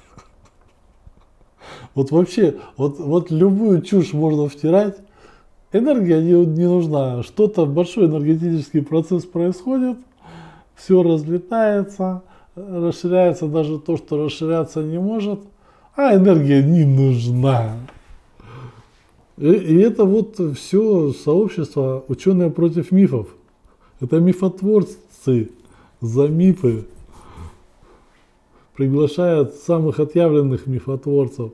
Вот вообще, вот, вот любую чушь можно втирать. Энергия не, не нужна. Что-то, большой энергетический процесс происходит, все разлетается, расширяется даже то, что расширяться не может, а энергия не нужна. И, и это вот все сообщество ученые против мифов. Это мифотворцы за мифы приглашают самых отъявленных мифотворцев.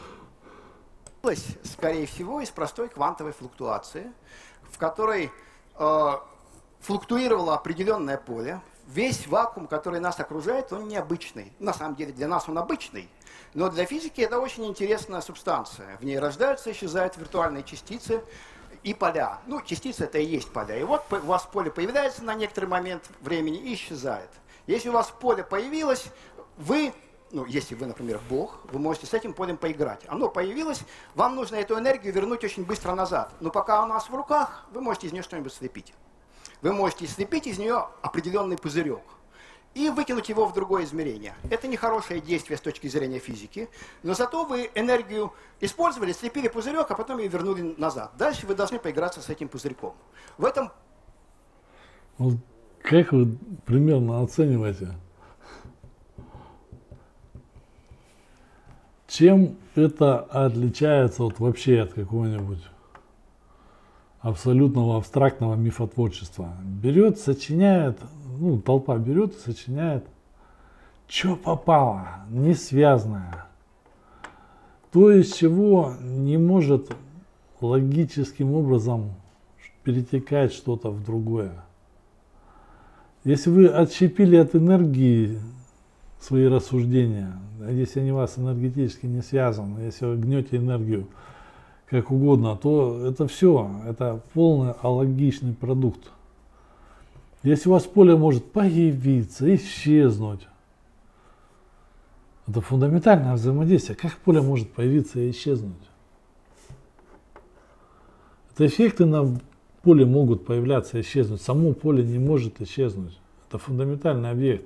Скорее всего, из простой квантовой флуктуации, в которой э, флуктуировало определенное поле весь вакуум, который нас окружает, он необычный. На самом деле для нас он обычный, но для физики это очень интересная субстанция. В ней рождаются и исчезают виртуальные частицы и поля. Ну, частицы это и есть поля. И вот у вас поле появляется на некоторый момент времени и исчезает. Если у вас поле появилось, вы, ну, если вы, например, Бог, вы можете с этим полем поиграть. Оно появилось, вам нужно эту энергию вернуть очень быстро назад. Но пока у нас в руках, вы можете из нее что-нибудь слепить. Вы можете слепить из нее определенный пузырек и выкинуть его в другое измерение. Это нехорошее действие с точки зрения физики, но зато вы энергию использовали, слепили пузырек, а потом ее вернули назад. Дальше вы должны поиграться с этим пузырьком. В этом... Вот как вы примерно оцениваете, чем это отличается вот вообще от какого-нибудь абсолютного абстрактного мифотворчества? Берет, сочиняет, ну, толпа берет и сочиняет, что попало, не связанное. То, из чего не может логическим образом перетекать что-то в другое. Если вы отщепили от энергии свои рассуждения, если они у вас энергетически не связаны, если вы гнете энергию как угодно, то это все, это полный алогичный продукт. Если у вас поле может появиться, исчезнуть, это фундаментальное взаимодействие. Как поле может появиться и исчезнуть? Это эффекты на поле могут появляться и исчезнуть. Само поле не может исчезнуть. Это фундаментальный объект.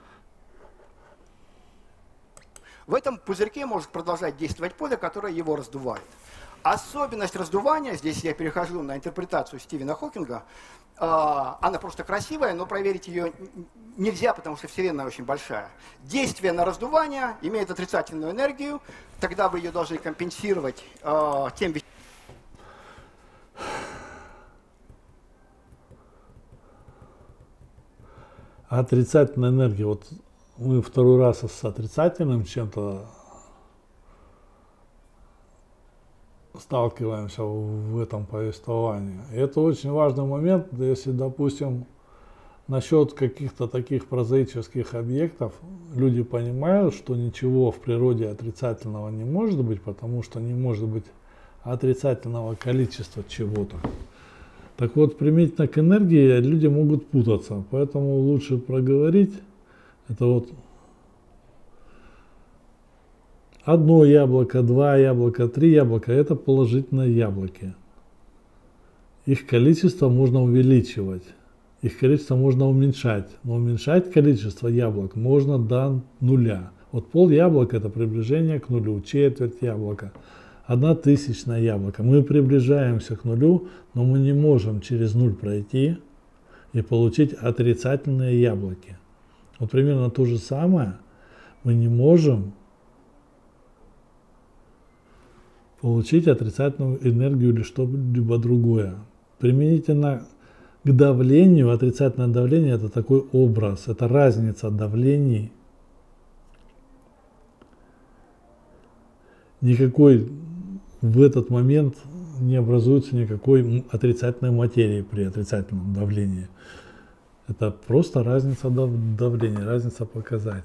В этом пузырьке может продолжать действовать поле, которое его раздувает. Особенность раздувания, здесь я перехожу на интерпретацию Стивена Хокинга, э, она просто красивая, но проверить ее нельзя, потому что Вселенная очень большая. Действие на раздувание имеет отрицательную энергию, тогда вы ее должны компенсировать э, тем веществом. Отрицательная энергия. Вот мы второй раз с отрицательным чем-то сталкиваемся в этом повествовании. И это очень важный момент, если, допустим, насчет каких-то таких прозаических объектов люди понимают, что ничего в природе отрицательного не может быть, потому что не может быть отрицательного количества чего-то. Так вот, применительно к энергии люди могут путаться, поэтому лучше проговорить. Это вот одно яблоко, два яблока, три яблока – это положительные яблоки. Их количество можно увеличивать, их количество можно уменьшать. Но уменьшать количество яблок можно до нуля. Вот пол яблока – это приближение к нулю, четверть яблока, одна тысячная яблоко. Мы приближаемся к нулю, но мы не можем через нуль пройти и получить отрицательные яблоки. Вот примерно то же самое мы не можем получить отрицательную энергию или что-либо другое. Применительно к давлению, отрицательное давление – это такой образ, это разница давлений. Никакой в этот момент не образуется никакой отрицательной материи при отрицательном давлении. Это просто разница давления, разница показателей.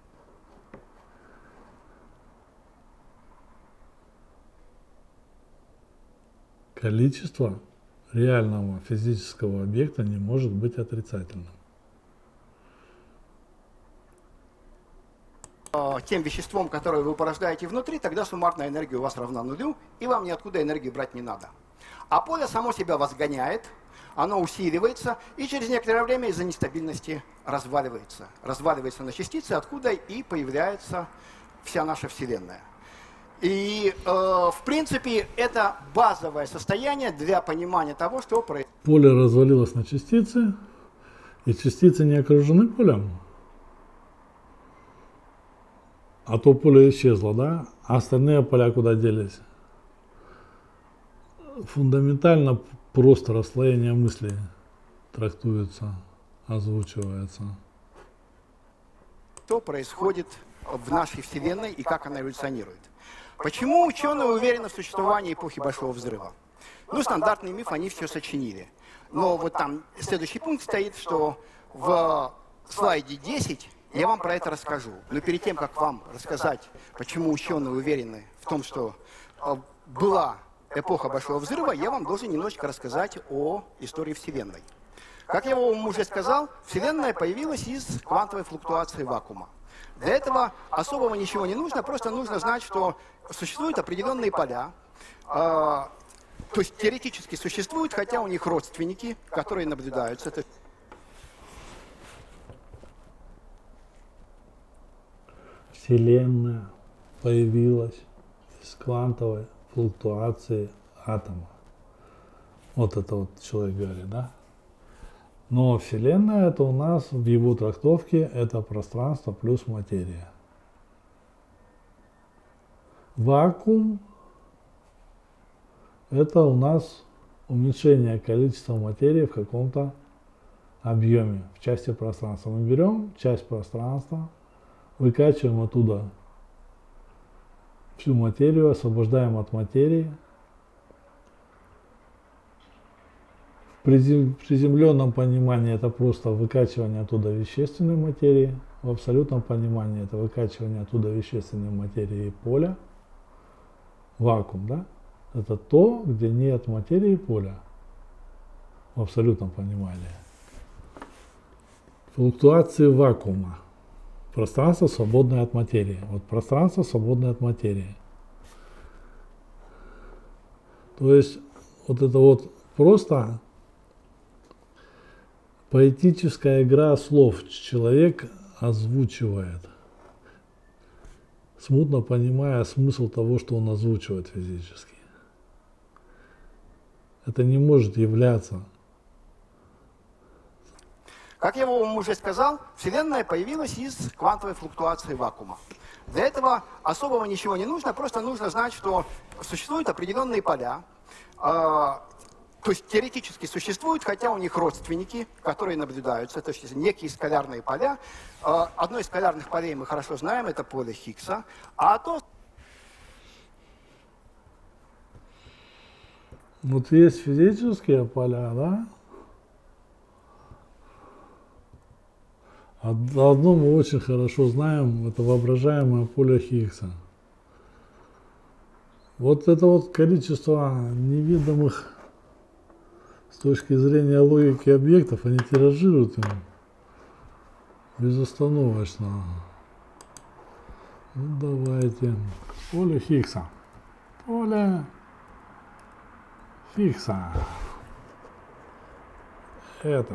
Количество реального физического объекта не может быть отрицательным. Тем веществом, которое вы порождаете внутри, тогда суммарная энергия у вас равна нулю, и вам ниоткуда энергию брать не надо. А поле само себя возгоняет, оно усиливается, и через некоторое время из-за нестабильности разваливается. Разваливается на частицы, откуда и появляется вся наша Вселенная. И, э, в принципе, это базовое состояние для понимания того, что происходит. Поле развалилось на частицы, и частицы не окружены полем. А то поле исчезло, да? А остальные поля куда делись? Фундаментально просто расслоение мысли трактуется, озвучивается. Что происходит в нашей Вселенной и как она эволюционирует? Почему ученые уверены в существовании эпохи Большого Взрыва? Ну, стандартный миф, они все сочинили. Но вот там следующий пункт стоит, что в слайде десять я вам про это расскажу. Но перед тем, как вам рассказать, почему ученые уверены в том, что э, была эпоха Большого взрыва, я вам должен немножечко рассказать о истории Вселенной. Как я вам уже сказал, Вселенная появилась из квантовой флуктуации вакуума. Для этого особого ничего не нужно, просто нужно знать, что существуют определенные поля, э, то есть теоретически существуют, хотя у них родственники, которые наблюдаются. Это... Вселенная появилась из квантовой флуктуации атома. Вот это вот человек говорит, да? Но Вселенная это у нас в его трактовке это пространство плюс материя. Вакуум это у нас уменьшение количества материи в каком-то объеме, в части пространства. Мы берем часть пространства, выкачиваем оттуда всю материю, освобождаем от материи. В приземленном понимании это просто выкачивание оттуда вещественной материи. В абсолютном понимании это выкачивание оттуда вещественной материи и поля. Вакуум, да? Это то, где нет материи и поля. В абсолютном понимании. Флуктуации вакуума. Пространство, свободное от материи. Вот пространство, свободное от материи. То есть вот это вот просто поэтическая игра слов. Человек озвучивает, смутно понимая смысл того, что он озвучивает физически. Это не может являться. Как я вам уже сказал, Вселенная появилась из квантовой флуктуации вакуума. Для этого особого ничего не нужно, просто нужно знать, что существуют определенные поля, э, то есть теоретически существуют, хотя у них родственники, которые наблюдаются, то есть некие скалярные поля. Э, одно из скалярных полей мы хорошо знаем, это поле Хиггса, а то... Вот есть физические поля, да? Одно мы очень хорошо знаем, это воображаемое поле Хиггса. Вот это вот количество невидимых с точки зрения логики объектов, они тиражируют им безостановочно. Ну давайте. Поле Хиггса. Поле Хиггса. Это.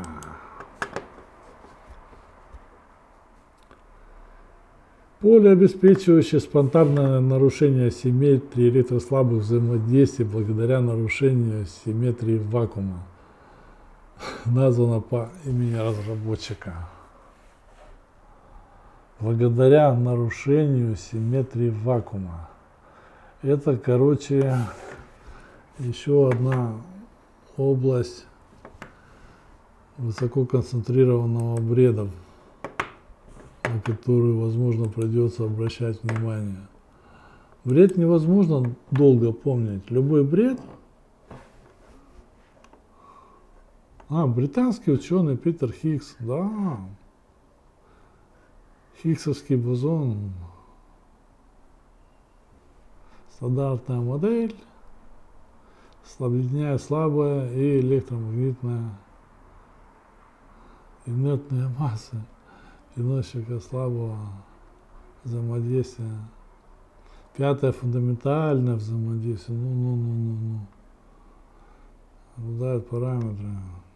Поле, обеспечивающее спонтанное нарушение симметрии электрослабых взаимодействий благодаря нарушению симметрии вакуума, названо по имени разработчика. Благодаря нарушению симметрии вакуума. Это, короче, еще одна область высококонцентрированного бреда, на которую, возможно, придется обращать внимание. Бред невозможно долго помнить. Любой бред... А, британский ученый Питер Хиггс, да. Хиггсовский бозон. Стандартная модель, объединяя слабое и электромагнитное инертные массы. Переносчика слабого взаимодействия. Пятое фундаментальное взаимодействие. Ну, ну, ну, ну, ну. Обладает параметры.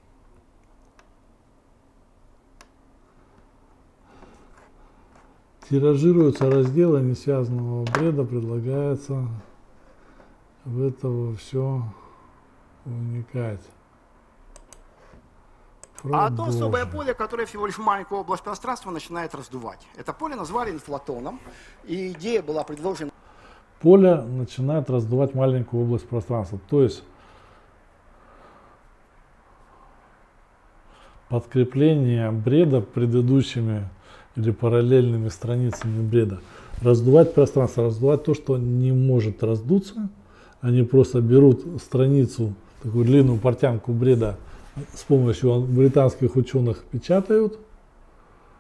Тиражируются разделы несвязанного бреда, предлагается в этого все уникать. А то особое поле, которое всего лишь маленькую область пространства начинает раздувать. Это поле назвали инфлатоном, и идея была предложена... Поле начинает раздувать маленькую область пространства. То есть подкрепление бреда предыдущими или параллельными страницами бреда. Раздувать пространство, раздувать то, что не может раздуться. Они просто берут страницу, такую длинную портянку бреда, с помощью британских ученых печатают,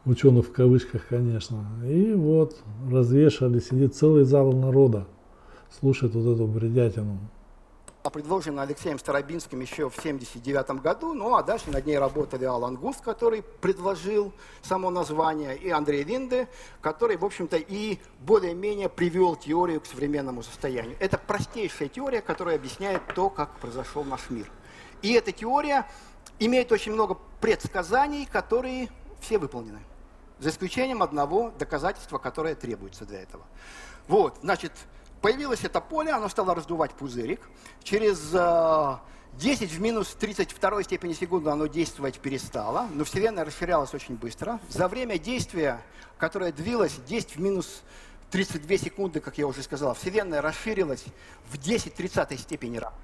Ученых в кавычках, конечно. И вот развешали, сидит целый зал народа, слушает вот эту бредятину. Предложена Алексеем Старобинским еще в семьдесят девятом году, ну а дальше над ней работали Алан Густ, который предложил само название, и Андрей Линде, который, в общем-то, и более-менее привел теорию к современному состоянию. Это простейшая теория, которая объясняет то, как произошел наш мир. И эта теория имеет очень много предсказаний, которые все выполнены, за исключением одного доказательства, которое требуется для этого. Вот, значит, появилось это поле, оно стало раздувать пузырик. Через э, десять в минус тридцать второй степени секунды оно действовать перестало, но Вселенная расширялась очень быстро. За время действия, которое длилось десять в минус тридцать две секунды, как я уже сказал, Вселенная расширилась в десять в тридцатой степени раз.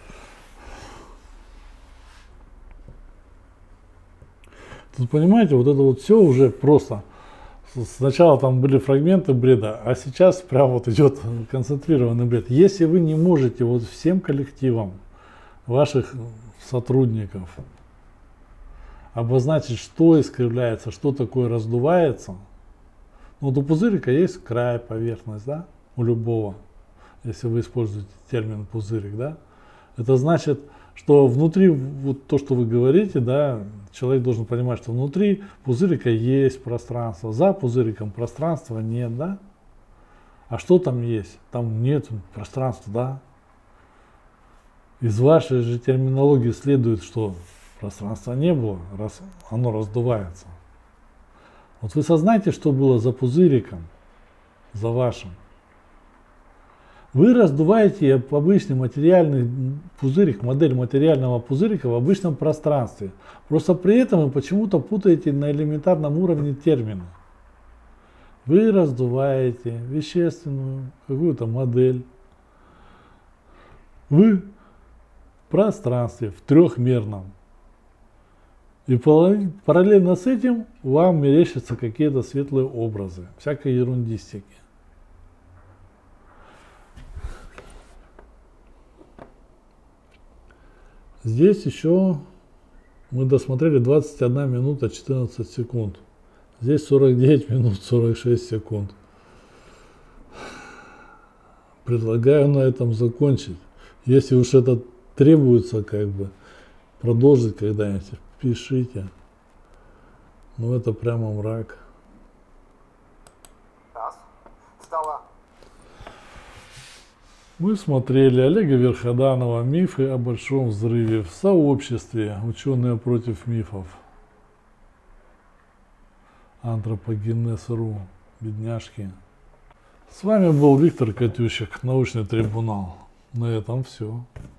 Тут, понимаете, вот это вот все уже просто. Сначала там были фрагменты бреда, а сейчас прям вот идет концентрированный бред. Если вы не можете вот всем коллективам ваших сотрудников обозначить, что искривляется, что такое раздувается, ну, вот у пузырика есть край, поверхность, да, у любого, если вы используете термин пузырик, да, это значит, что внутри, вот то, что вы говорите, да, человек должен понимать, что внутри пузырика есть пространство, за пузыриком пространства нет, да? А что там есть? Там нет пространства, да? Из вашей же терминологии следует, что пространства не было, раз оно раздувается. Вот вы сознайте, что было за пузыриком, за вашим. Вы раздуваете обычный материальный пузырик, модель материального пузырика в обычном пространстве. Просто при этом вы почему-то путаете на элементарном уровне термины. Вы раздуваете вещественную какую-то модель в пространстве, в трехмерном. И параллельно с этим вам мерещатся какие-то светлые образы, всякой ерундистики. Здесь еще мы досмотрели двадцать одна минута четырнадцать секунд. Здесь сорок девять минут сорок шесть секунд. Предлагаю на этом закончить. Если уж это требуется, как бы, продолжить когда-нибудь, пишите. Ну это прямо мрак. Стало. Мы смотрели Олега Верходанова «Мифы о Большом взрыве» в сообществе «Ученые против мифов». Антропогенез точка ру. Бедняжки. С вами был Виктор Катющик, научный трибунал. На этом все.